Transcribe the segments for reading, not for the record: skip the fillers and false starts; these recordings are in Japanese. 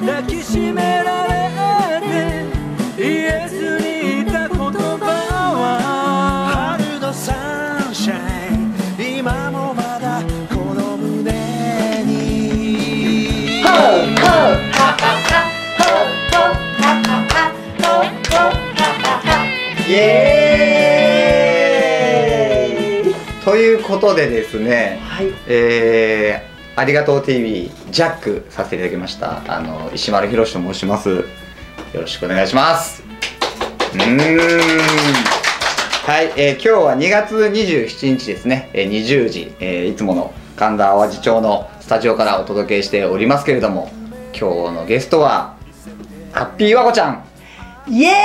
抱きしめられて言えずにいた言葉は春のサンシャイン今もまだこの胸にイエーイということでですね、 はい、 ありがとう TV ジャックさせていただきました石丸博と申します。よろしくお願いします。はい、今日は2月27日ですね、20時、いつもの神田淡路町のスタジオからお届けしておりますけれども、今日のゲストはハッピー和子ちゃん。 イエ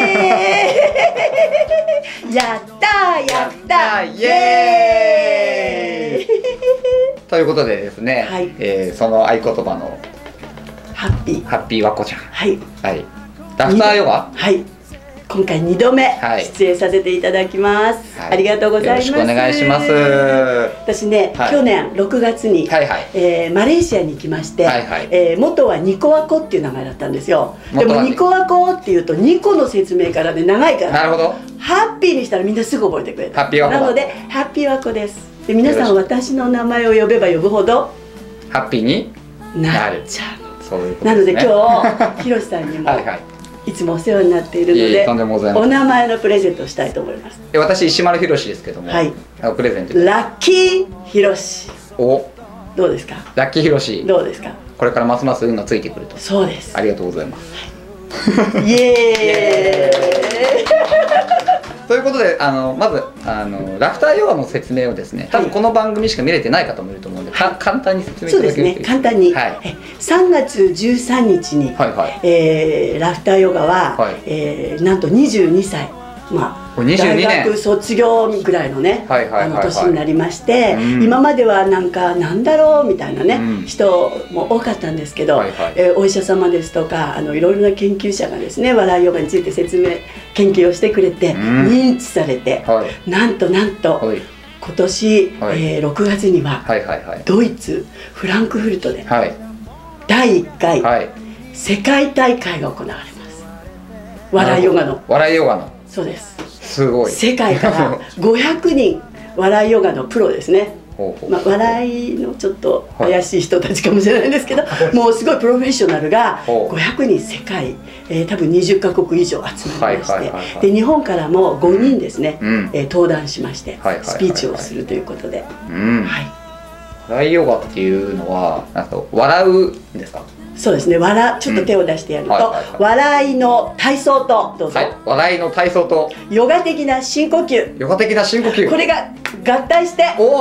ーイやったーやったーイエーイということでですね、 はい、 その合言葉のハッピー和子ちゃん、 はい、 はい、ラフターヨガ、 はい、今回2度目はい出演させていただきます、 はい、 ありがとうございます。 よろしくお願いします。 私ね、 はい、 去年6月に、 はいはい、 マレーシアに行きまして、 はいはい、 元はニコワコっていう名前だったんですよ。でもニコワコっていうと2個の説明からで長いから、 なるほど、 ハッピーにしたらみんなすぐ覚えてくれた。 ハッピー和子なのでハッピー和子です。で皆さん私の名前を呼べば呼ぶほどハッピーになっちゃう。 そういうことなのですね。 で今日ひろしさんにもはいはい、 いつもお世話になっているので、 とんでもございません。 お名前のプレゼントをしたいと思います。 私石丸博ですけども、 はい、 プレゼントラッキーひろし。 お、 どうですか。 ラッキーひろし、 どうですか。 これからますます運がついてくると。 そうです。 ありがとうございます。 イエーイということでまずラフターヨガの説明をですね、多分この番組しか見れてない方もいると思うんで、簡単に説明いただけると。 そうですね、簡単に、 はい、 3月13日に、 はいはい、 ラフターヨガは、 はい、 なんと22歳、まあ、 22年大学卒業ぐらいのね年になりまして、今まではなんだろうみたいなね、人も多かったんですけど、お医者様ですとかいろいろな研究者がですね、笑いヨガについて研究をしてくれて、認知されて、なんと今年、6月にはドイツフランクフルトで第1回世界大会が行われます。笑いヨガの。 笑いヨガの。 そうです。 すごい。 世界から500人笑いヨガのプロですね。まあ、笑いのちょっと怪しい人たちかもしれないんですけど、もうすごいプロフェッショナルが500人世界、多分20カ国以上集まりまして、で日本からも5人ですね、登壇しましてスピーチをするということで、 笑いヨガっていうのはなんか笑うんですか。 そうですね、ちょっと手を出してやると、笑いの体操と、どうぞ、 笑いの体操とヨガ的な深呼吸、 ヨガ的な深呼吸、 これが合体して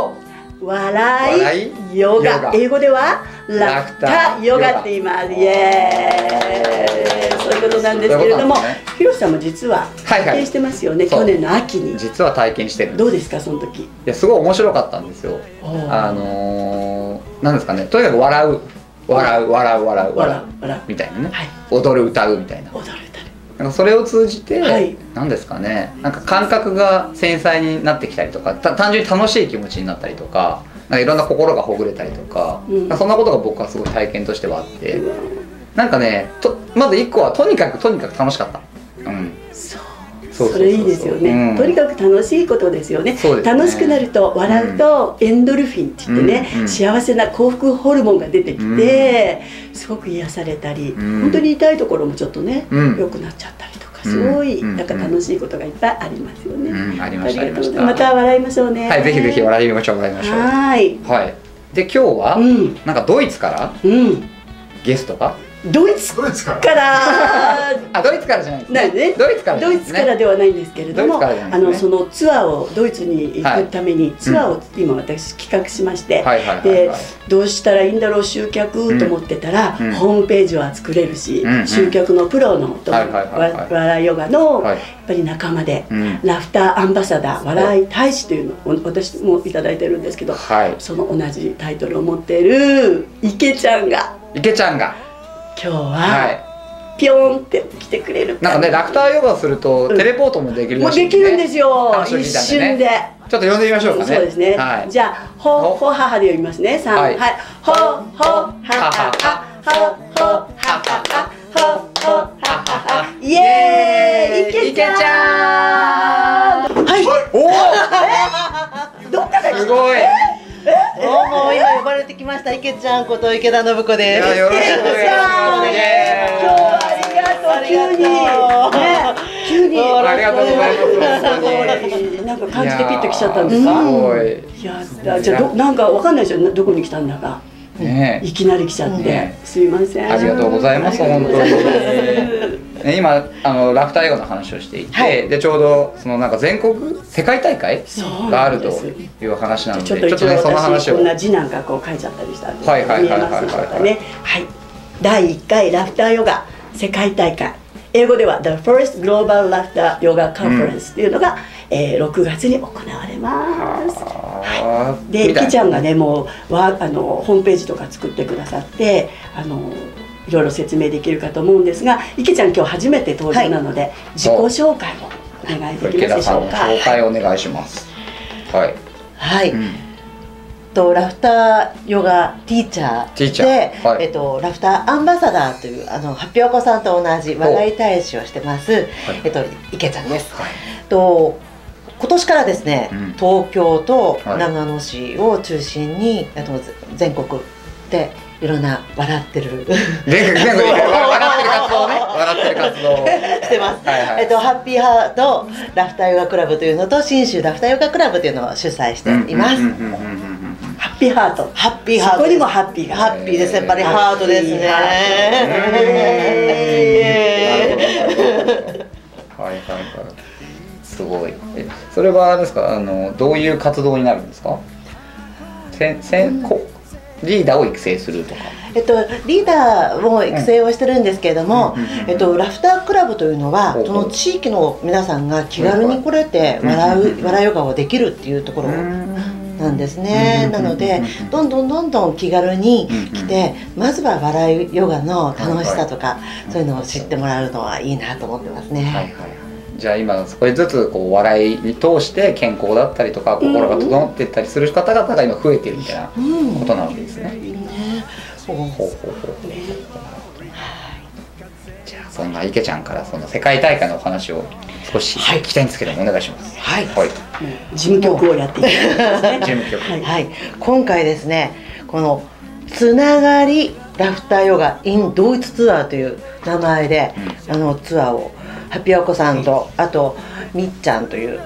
笑いヨガ、英語ではラフターヨガって言います。イエーイ、そういうことなんですけれども、ひろしさんも実は体験してますよね。去年の秋に実は体験してる。 どうですか、その時。 いや、すごい面白かったんですよ。なんですかね、とにかく笑うみたいなね、踊る歌うみたいな、なんかそれを通じて何ですかね、なんか感覚が繊細になってきたりとか、単純に楽しい気持ちになったりとか、なんかいろんな心がほぐれたりとか、そんなことが僕はすごい体験としてはあって、なんかね、まず1個はとにかく楽しかった。 それいいですよね。とにかく楽しいことですよね。楽しくなると、笑うとエンドルフィンって言ってね、幸せな幸福ホルモンが出てきて、すごく癒されたり、本当に痛いところもちょっとね良くなっちゃったりとか、すごいなんか楽しいことがいっぱいありますよね。 ありました、ありました。 また笑いましょうね。 はい、ぜひぜひ笑いましょう。はい。で今日はなんかドイツからゲストが。 ドイツからドイツからじゃないですね。 ドイツからではないんですけれども、そのツアーをドイツに行くためにツアーを今私企画しまして、でどうしたらいいんだろう集客と思ってたら、ホームページは作れるし、集客のプロの笑いヨガのやっぱり仲間で、ラフターアンバサダー笑い大使というのを私もいただいてるんですけど、その同じタイトルを持っている池ちゃんが今日はピョーンって来てくれる。 なんかね、ラフターヨガするとテレポートもできるらしい。 もうできるんですよ、一瞬で。 ちょっと呼んでみましょうかね。 そうですね。じゃあほほははで読みますね。3、はい。ほほはははほほははきました池ちゃんこと池田信子です。 よろしくお願いします。 今日はありがとう。急にありがとうございます。 なんか感じでピッと来ちゃったんですか。いや、じゃあなんかわかんないですよ、どこに来たんだか。いきなり来ちゃってすいません。 ありがとうございます。本当に今ラフターヨガの話をしていて、でちょうどそのなんか全国世界大会があるという話なので、ちょっとねその話を、こんな字なんかこう書いちゃったりしたんで見えますでしょうかね。はい、第1回ラフターヨガ世界大会、英語では The First Global Laughter Yoga Conference っていうのが6月に行われます。で、きちゃんがねもうホームページとか作ってくださっていろいろ説明できるかと思うんですが、池ちゃん今日初めて登場なので、自己紹介をお願いできますでしょうか。 紹介お願いします。はい。 はい。ラフターヨガティーチャーで、ラフターアンバサダーというハッピーお子さんと同じ笑い大使をしてます、池ちゃんです。今年からですね、東京と長野市を中心に全国でいろんな笑ってる全国笑ってる活動ね、笑ってる活動してます。ハッピーハートラフターヨガクラブというのと信州ラフターヨガクラブというのを主催しています。 ハッピーハート、 ハッピーハート、 そこにもハッピーが、 ハッピーです。やっぱりハートですね。 はいはいはい、すごい。それはですか、どういう活動になるんですか。リーダーを育成するとか。 リーダーを育成をしてるんですけれども、ラフタークラブというのはその地域の皆さんが気軽に来れて笑いヨガをできるっていうところなんですね。なのでどんどん気軽に来て、まずは笑いヨガの楽しさとかそういうのを知ってもらうのはいいなと思ってますね。 じゃあ今少しずつこう笑いに通して健康だったりとか心が整っていったりする方々が今増えてるみたいなことなわけですね。じゃあそんな池ちゃんからその世界大会のお話を少し聞きたいんですけども、お願いします。 はい。 事務局をやっていきますね。 事務局。 はい。今回ですね、このつながりラフターヨガ in 同一ツアーという名前でツアーをハッピーお子さんと、あとみっちゃんという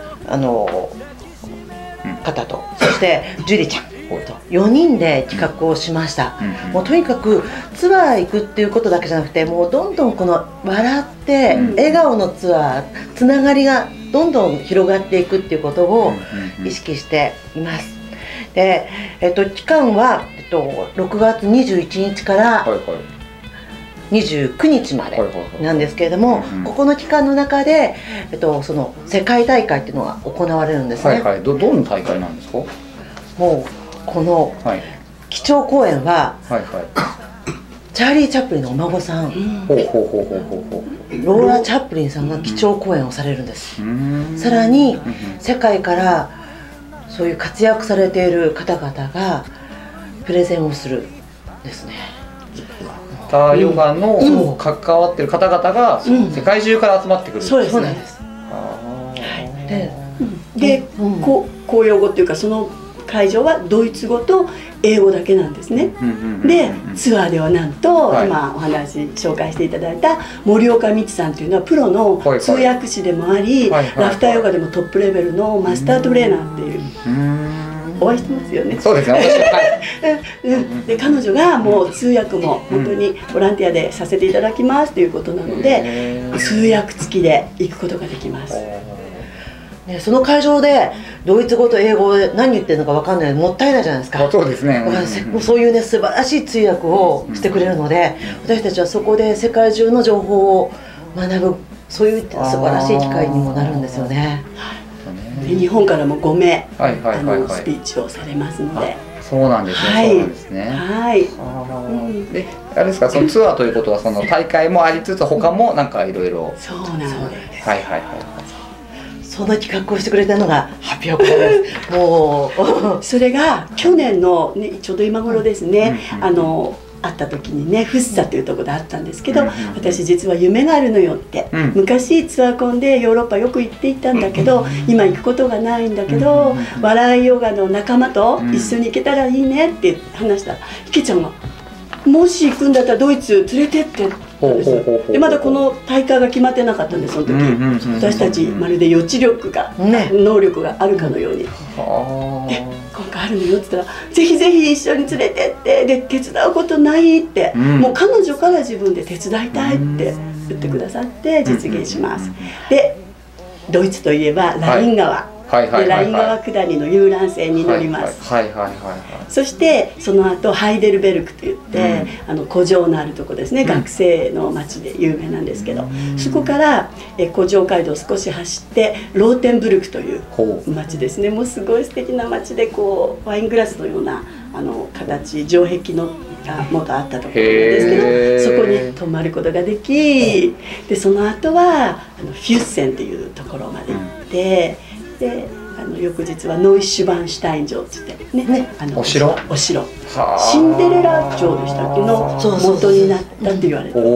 方と、そしてジュリちゃんと4人で企画をしました。もうとにかくツアー行くっていうことだけじゃなくて、もうどんどんこの笑って笑顔のツアー、つながりがどんどん広がっていくっていうことを意識しています。で、期間は6月21日から29日までなんですけれども、ここの期間の中で、その世界大会っていうのが行われるんですね。 どんな大会なんですか。 もうこの基調講演は、チャーリー・チャップリンのお孫さん、ローラ・チャップリンさんが基調講演をされるんです。さらに世界からそういう活躍されている方々がプレゼンをするんですね。 ラフターヨガの関わってる方々が世界中から集まってくる。 そうですね。 で、公用語っていうかその会場はドイツ語と英語だけなんですね。で、ツアーではなんと今お話紹介していただいた森岡美智さんというのはプロの通訳師でもあり、ラフターヨガでもトップレベルのマスタートレーナーっていう。お会いしてますよね。 そうですね。 で、彼女がもう通訳も本当にボランティアでさせていただきますということなので、通訳付きで行くことができます。 その会場でドイツ語と英語で何言ってるのか分かんないのもったいないじゃないですか。 そうですね。 そういうね素晴らしい通訳をしてくれるので、私たちはそこで世界中の情報を学ぶ、そういう素晴らしい機会にもなるんですよね。 で、日本からも5名スピーチをされますので。 そうなんですね。そうなんですね。 はい。 で、あれですか、そのツアーということはその大会もありつつ他もなんかいろいろ。 そうなんです。 その企画をしてくれたのがハッピーお子さんです。もうそれが去年のちょうど今頃ですね。 会った時にね、福生というところで会ったんですけど、私実は夢があるのよって、昔ツアーコンでヨーロッパよく行っていたんだけど、今行くことがないんだけど、笑いヨガの仲間と一緒に行けたらいいねって話したら、池ちゃんが「もし行くんだったらドイツ連れてって」でまだこの大会が決まってなかったんです。その時私たちまるで予知力が、能力があるかのように。で今回あるのよって言ったら「ぜひぜひ一緒に連れてってで手伝うことない」って、もう彼女から自分で手伝いたいって言ってくださって実現します。でドイツといえばライン川でライン川下りの遊覧船に乗ります。そしてその後ハイデルベルクといって、古城のあるとこですね、学生の町で有名なんですけど、そこから古城街道を少し走ってローテンブルクという町ですね。もうすごい素敵な町で、こうワイングラスのような形、城壁のが元あったところなんですけど、そこに泊まることができ、でその後はフュッセンというところまで行って、で翌日はノイシュバンシュタイン城って言ってね、お城シンデレラ城でしたっけの元になったって言われてるん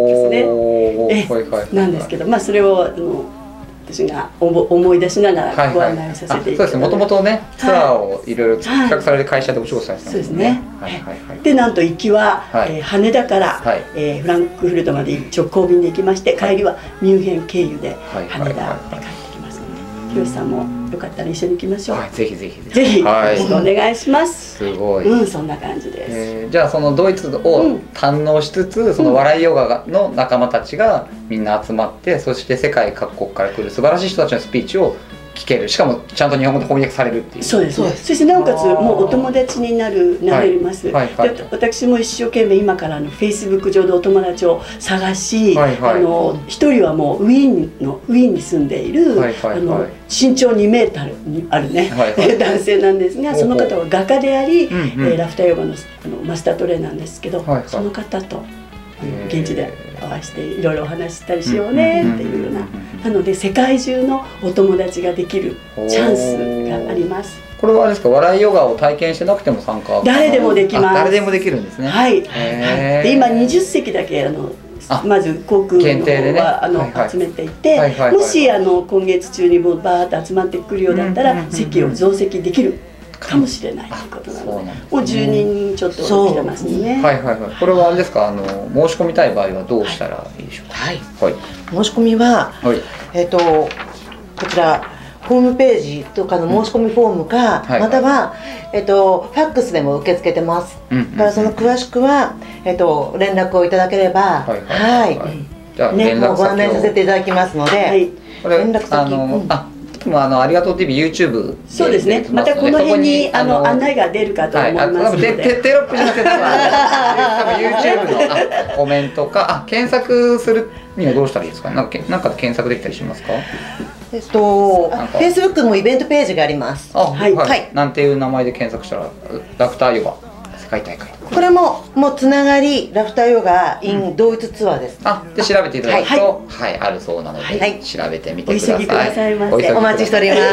ですね。なんですけど、まあそれを私が思い出しながらご案内をさせていただいて、そうですね。 もともとねツアーをいろいろ企画される会社でお仕事されてたんですね。 でなんと行きは羽田からフランクフルトまで直行便で行きまして、帰りはミュンヘン経由で羽田で帰ってきますので、ひろしさんもよかったら一緒に行きましょう。 ぜひぜひぜひよろしくお願いします。 すごい。 そんな感じです。 じゃあそのドイツを堪能しつつ、その笑いヨガの仲間たちがみんな集まって、そして世界各国から来る素晴らしい人たちのスピーチを聞ける、しかもちゃんと日本語で翻訳されるっていう。 そうです。そしてなおかつもうお友達になれます。で私も一生懸命今からFacebook 上でお友達を探し、一人はもうウィーンに住んでいる身長2メートルあるね男性なんですが、その方は画家でありラフターヨガのマスタートレーナーなんですけど、その方と現地でお会いしていろいろお話ししたりしようねっていうような、なので世界中のお友達ができるチャンスがあります。 これはあれですか、笑いヨガを体験してなくても参加？ 誰でもできます。 誰でもできるんですね。 はい。で今20席だけまず航空の方は集めていて、もし今月中にもバーッと集まってくるようだったら席を増席できるかもしれないということなので、もう10人ちょっと来てますね。 これはあれですか、申し込みたい場合はどうしたらいいでしょうか？ 申し込みはこちらホームページとかの申し込みフォームか、またはファックスでも受け付けてます。だからその詳しくは連絡をいただければ、じゃあね、もうご案内させていただきますので、連絡先。 ありがとう TV YouTube そうですね。またこの辺に案内が出るかと思いますので、 テロップじゃなくて多分 YouTube のコメントか、検索するにはどうしたらいいですか？なんかで検索できたりしますか ？Facebook もイベントページがあります。 なんていう名前で検索したらラフターヨガ世界大会、 これもつながりラフターヨガ in ドイツツアーです。 で調べていただくとあるそうなので調べてみてください。 お待ちしております。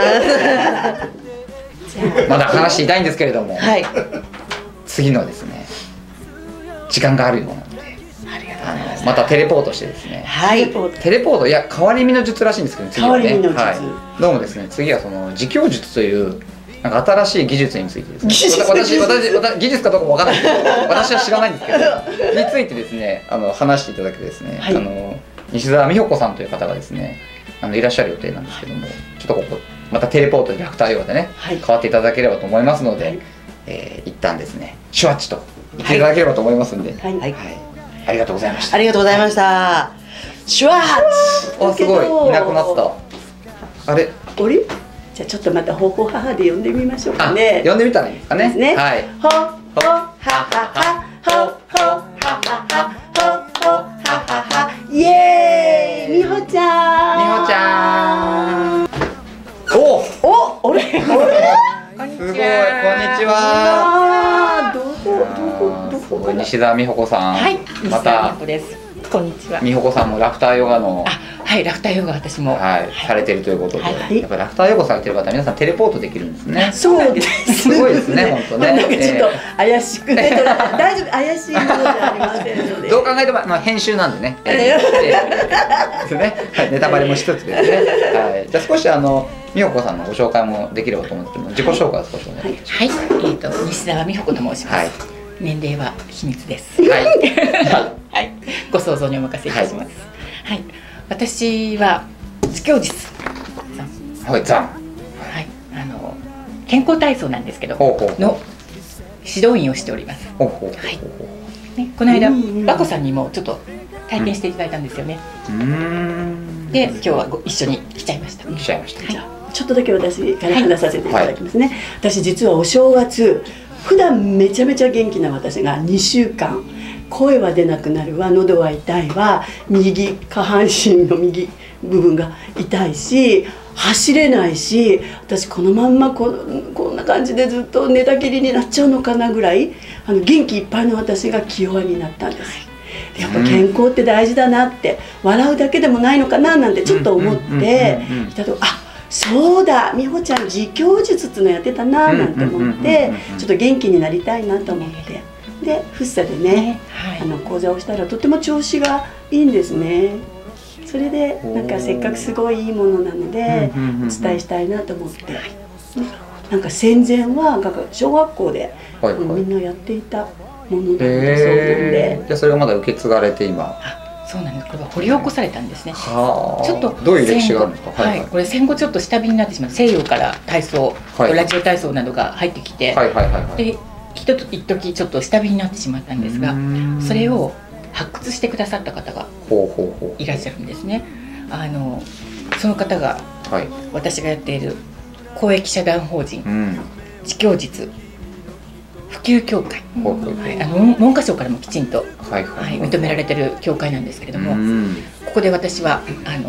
まだ話していたいんですけれども、次のですね時間があるようなので、またテレポートしてですね、テレポート、いや変わり身の術らしいんですけど、次はね、どうもですね、次はその自供術というなんか新しい技術についてですね、私技術かどうかもわからないけど、私は知らないんですけどについてですね話していただけてですね、西澤美穂子さんという方がですねいらっしゃる予定なんですけども、ちょっとここまたテレポートでラフターヨガでね変わっていただければと思いますので、一旦ですねシュワッチと言っていただければと思いますんで、ありがとうございました。 ありがとうございました。シュワッチ。 すごいいなくなった。あれ？ じゃあちょっとまたほほははで呼んでみましょうかね。 呼んでみたらいいですかね。 はい。ほほはははほほはははほほはははイエーイ。みほちゃん。 みほちゃん。 あれ？ すごい、こんにちは。 どこ？ 西澤美穂子さん。また。 こんにちは。 美穂子さんもラフターヨガのはい、ラフターヨガ私もされてるということで、やっぱラフターヨガされてる方皆さんテレポートできるんですね。 そうです。 すごいですね、本当ね。 なんかちょっと怪しくね、大丈夫、怪しいものじゃありませんので。 どう考えても編集なんでね。ネタバレも一つですね。じゃあ少し美穂子さんのご紹介もできればと思って自己紹介を少しお願いします。 はい、西澤美穂子と申します。年齢は秘密です。はい、ご想像にお任せいたします。はい、私は自供実はい、 健康体操なんですけどの指導員をしております。はい、ね、この間和子さんにもちょっと体験していただいたんですよね。で、今日は一緒に来ちゃいました。 じゃあちょっとだけ私から話させていただきますね。私実はお正月、普段めちゃめちゃ元気な私が2週間声は出なくなるわ、喉は痛いわ、右下半身の右部分が痛いし、走れないし、私このまんまこんな感じでずっと寝たきりになっちゃうのかなぐらい元気いっぱいの私が気弱になったんです。やっぱ健康って大事だなって、笑うだけでもないのかななんてちょっと思っていたと、あ、そうだ、美穂ちゃん自供術っていうのやってたななんて思って、ちょっと元気になりたいなと思って、で福生でね、講座をしたらとても調子がいいんですね。それでなんかせっかくすごいいいものなのでお伝えしたいなと思って、なんか戦前は小学校でみんなやっていたものだったそうなんで、 じゃあそれがまだ受け継がれて今。 そうなんです。これは掘り起こされたんですね。ちょっとどういう歴史があるんですか。 はい、これ戦後ちょっと下火になってしまう、西洋から体操、ラジオ体操などが入ってきて、で一時ちょっと下火になってしまったんですが、それを発掘してくださった方がいらっしゃるんですね。その方が私がやっている公益社団法人自供実普及協会、文科省からもきちんと認められてる協会なんですけれども、ここで私は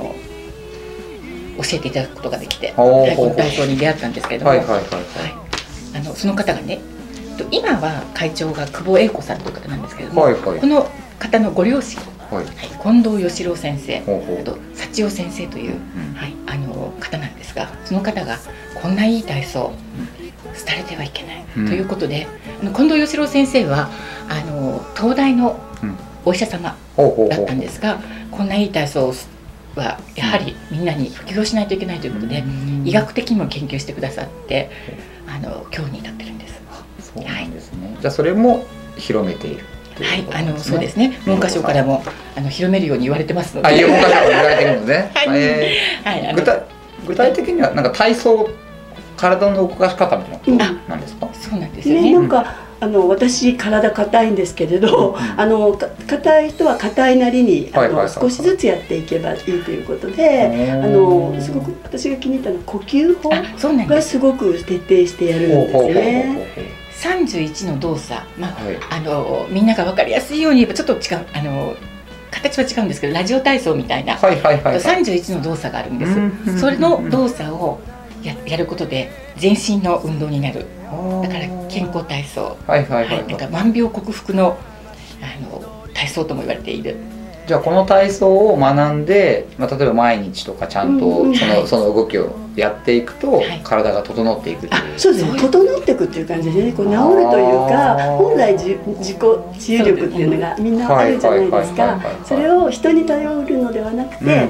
教えていただくことができて、この体操に出会ったんですけれども、その方がね、今は会長が久保栄子さんという方なんですけれども、この方のご両親、近藤義郎先生、あと幸代先生という方なんですが、その方がこんないい体操廃れてはいけないということで、近藤義郎先生は東大のお医者様だったんですが、こんないい体操はやはりみんなに普及をしないといけないということで、医学的にも研究してくださって今日に至ってるんです。 そうなんですね。じゃあそれも広めている。 はい、そうですね。文科省からも広めるように言われてますので。 文科省から言われてるのね。具体的にはなんか体操、体の動かし方みたいなことなんですか。 そうなんですよね。 なんか私体硬いんですけれど、硬い人は硬いなりに少しずつやっていけばいいということで、すごく私が気に入ったのは呼吸法がすごく徹底してやるんですね。 31の動作、みんなが分かりやすいように言えばちょっと違う、形は違うんですけど、ラジオ体操みたいな31の動作があるんです。それの動作をやることで全身の運動になる。だから健康体操、なんか万病克服の体操とも言われている。 じゃあこの体操を学んで、例えば毎日とかちゃんとその動きをやっていくと体が整っていくっていう。 そうですね、整っていくっていう感じでね、こう治るというか、本来自己治癒力っていうのがみんなあるじゃないですか。それを人に頼るのではなくて、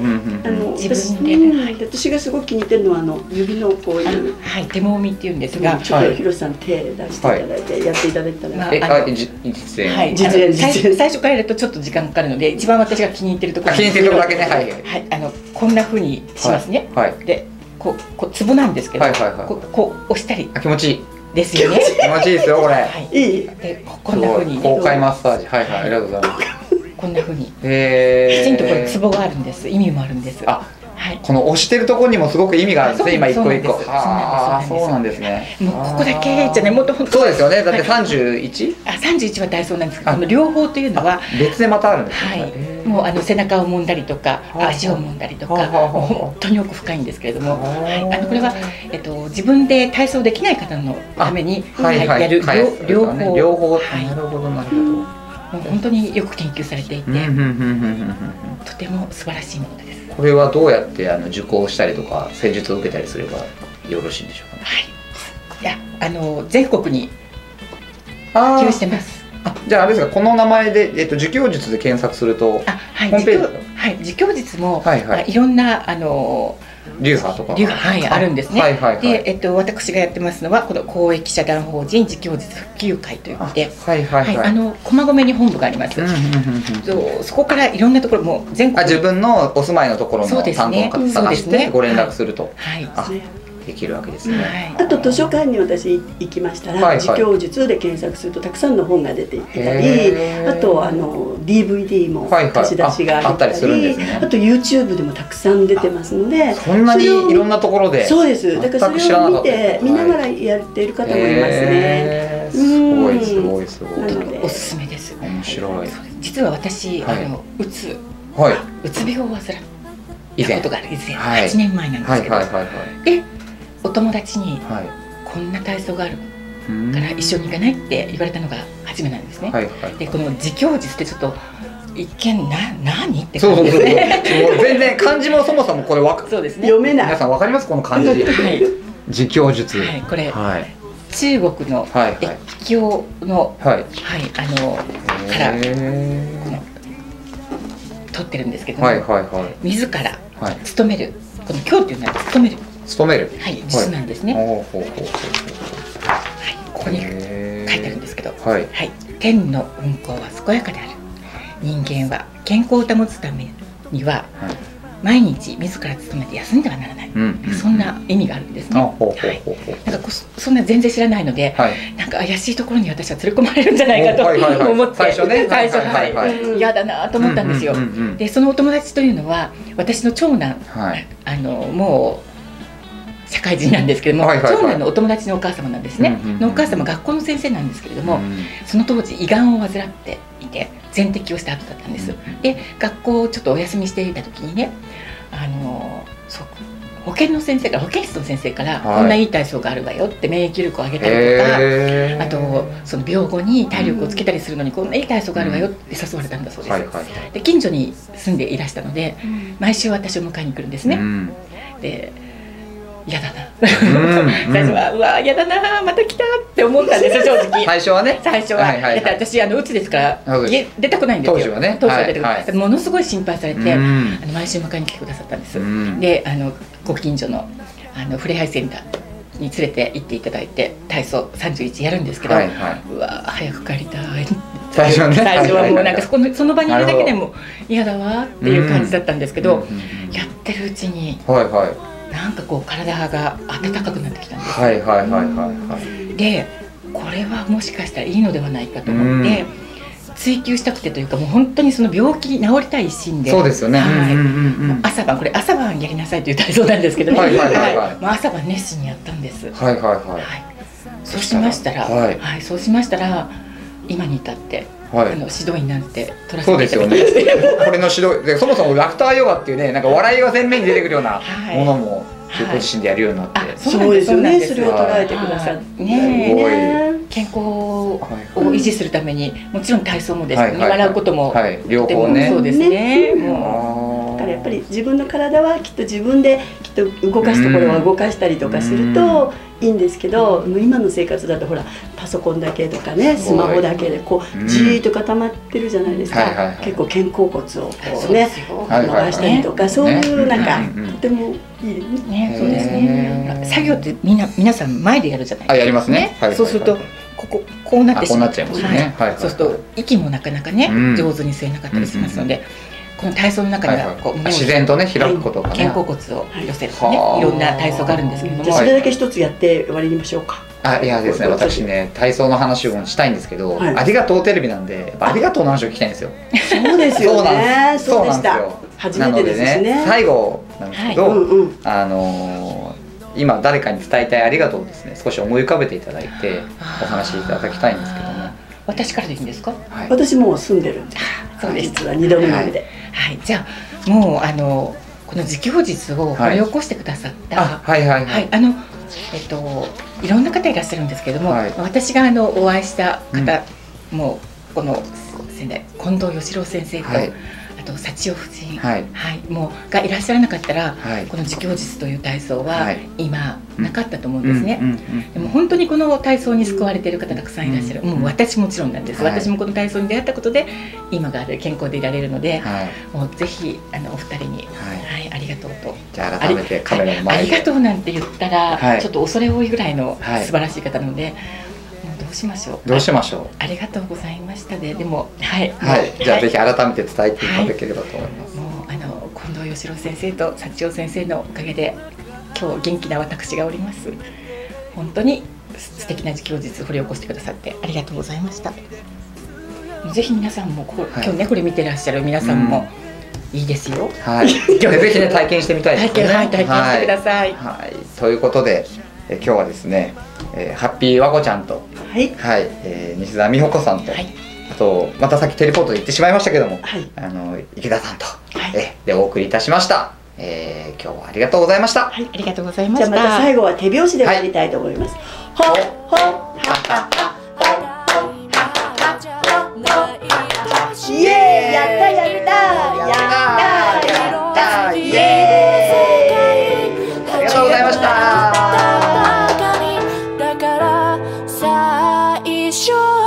私がすごく気に入ってるのは指のこういう手もみっていうんですが、 ちょっと広瀬さん手出していただいてやっていただいたら、 実演最初からやるとちょっと時間かかるので、一番私が気に入ってるところだけね、 こんな風にしますね。でこうツボなんですけど、こう押したり気持ちいいですよね。 気持ちいいですよこれ。 でこんな風に公開マッサージ、ありがとうございます。 こんな風にきちんとこれツボがあるんです。意味もあるんです。 この押してるところにもすごく意味があるんですね。今一個一個。そうなんですね。 もうここだけじゃね、もっと本当そうですよね。だって31？ 31は体操なんですけど、両方というのは別でまたあるんですね。 もう背中を揉んだりとか足を揉んだりとか、本当に奥深いんですけれども、これは自分で体操できない方のためにやる両方。 なるほどなるほど。 もう本当によく研究されていて、とても素晴らしいものです。 これはどうやって受講したりとか施術を受けたりすればよろしいんでしょうかね。 はい、いや全国に普及してます。 じゃああれですか、この名前で自教術で検索すると、 はい、自教術もいろんな流派とかあるんですね。で、私がやってますのはこの公益社団法人自教術普及会というので、駒込に本部があります。そこからいろんなところも全国、 自分のお住まいのところの担当の方探してご連絡するとできるわけですね。 あと図書館に私行きましたら、自教術で検索するとたくさんの本が出ていたり、あとDVD も貸し出しがあったり、あと YouTube でもたくさん出てますので、 そんなにいろんなところで。 そうです。だからそれを見ながらやっている方もいますね。 すごいすごいすごい。 おすすめです。 面白い。 実は私うつ病を患ったことがある、以前8年前なんですけど、でお友達にこんな体操があるから一緒に行かないって言われたのが初めなんですね。でこの自教術ってちょっと一見何って感じですね。 全然漢字もそもそもこれ読めない。 皆さんわかりますこの漢字。自教術。 これ中国の秘境のから取ってるんですけども、自ら勤める、この教っていうのは勤める術なんですね。ここに書いてあるんですけど、天の運行は健やかである。人間は健康を保つためには毎日自ら勤めて休んではならない、そんな意味があるんですね。なんかそんな全然知らないので、なんか怪しいところに私は連れ込まれるんじゃないかと思って、最初嫌だなと思ったんですよ。でそのお友達というのは私の長男、もう社会人なんですけども、長男のお友達のお母様なんですね。のお母様学校の先生なんですけれども、その当時胃がんを患っていて全摘をした後だったんです。で学校をちょっとお休みしていた時にね、保健室の先生からこんないい体操があるわよって、免疫力を上げたりとか、あとその病後に体力をつけたりするのにこんないい体操があるわよって誘われたんだそうです。で近所に住んでいらしたので毎週私を迎えに来るんですね。で嫌だな最初はうわ嫌だなまた来たって思ったんですよ正直。最初はね。 だって私うつですから家出たくないんですよ。当時はね。ものすごい心配されて毎週迎えに来てくださったんです。でご近所のふれあいセンターに連れて行っていただいて体操31やるんですけど、うわ早く帰りたい。最初はもうなんかその場にいるだけでも嫌だわっていう感じだったんですけど、やってるうちになんかこう体が温かくなってきたんです。でこれはもしかしたらいいのではないかと思って追求したくてというか、もう本当にその病気治りたい一心で、 そうですよね。 朝晩やりなさいという体操なんですけどね、朝晩熱心にやったんです。そうしましたら今に至って指導員なんて取らせていただきまして、 これの指導でそもそもラフターヨガっていうね、なんか笑いが前面に出てくるようなものもご自身でやるようになって、 そうですよね。それを捉えてくださって健康を維持するためにもちろん体操もですね、笑うことも両方ね。 そうですね。だからやっぱり自分の体はきっと自分で動かすところは動かしたりとかするといいんですけど、今の生活だとほらパソコンだけとかね、スマホだけでこうじーっと固まってるじゃないですか。結構肩甲骨をこうね回したりとか、そういうなんかとてもいいですね。 そうですね。作業って皆さん前でやるじゃないですか。 やりますね。 そうするとこうなってしまう。 そうすると息もなかなかね上手に吸えなかったりしますので、この体操の中にはこう自然とね開くことが肩甲骨を寄せるね、いろんな体操があるんですけれども、 それだけ一つやって終わりにしましょうか。 いやですね、私ね体操の話をしたいんですけど、ありがとうテレビなんでありがとうの話を聞きたいんですよ。 そうですよね。そうでした。初めてですしね。 最後なんですけど、今誰かに伝えたいありがとうをですね、少し思い浮かべていただいてお話しいただきたいんですけども。 私からでいいんですか？ 私もう住んでるんで。そうです。実は2度目なので。 じゃあもうこの自教術を掘り起こしてくださったいろんな方いらっしゃるんですけれども、私がお会いした方もこの先代近藤義郎先生と、あと幸代夫人、もうがいらっしゃらなかったら、この自供術という体操は今なかったと思うんですね。でも本当にこの体操に救われている方たくさんいらっしゃる。もう私もちろんなんです。私もこの体操に出会ったことで今がある、健康でいられるので、もうぜひお二人にありがとうと。 じゃあ改めてカメラの前でありがとうなんて言ったらちょっと恐れ多いぐらいの素晴らしい方なので。どうしましょう。 どうしましょう。 ありがとうございましたで、でもじゃあぜひ改めて伝えていただければと思います。 もう近藤義郎先生と幸代先生のおかげで今日元気な私がおります。本当に素敵な自供術掘り起こしてくださってありがとうございました。ぜひ皆さんも今日ねこれ見てらっしゃる皆さんもいいですよ。 ぜひね体験してみたいですね。 体験してください。 ということで今日はですね、ハッピー和子ちゃんと、西澤美穂子さんと、あとまたさっきテレポートで言ってしまいましたけども、池田さんと、でお送りいたしました。今日はありがとうございました。 ありがとうございました。 じゃあまた最後は手拍子で終わりたいと思います。ほっほっはっはイエーイ、やったやったやったイエーイ、 ありがとうございました。 だから最初